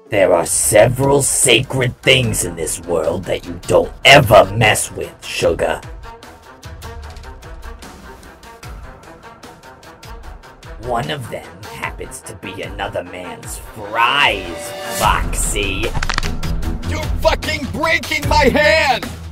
There are several sacred things in this world that you don't ever mess with, sugar. One of them happens to be another man's fries, Foxy. You're fucking breaking my hand!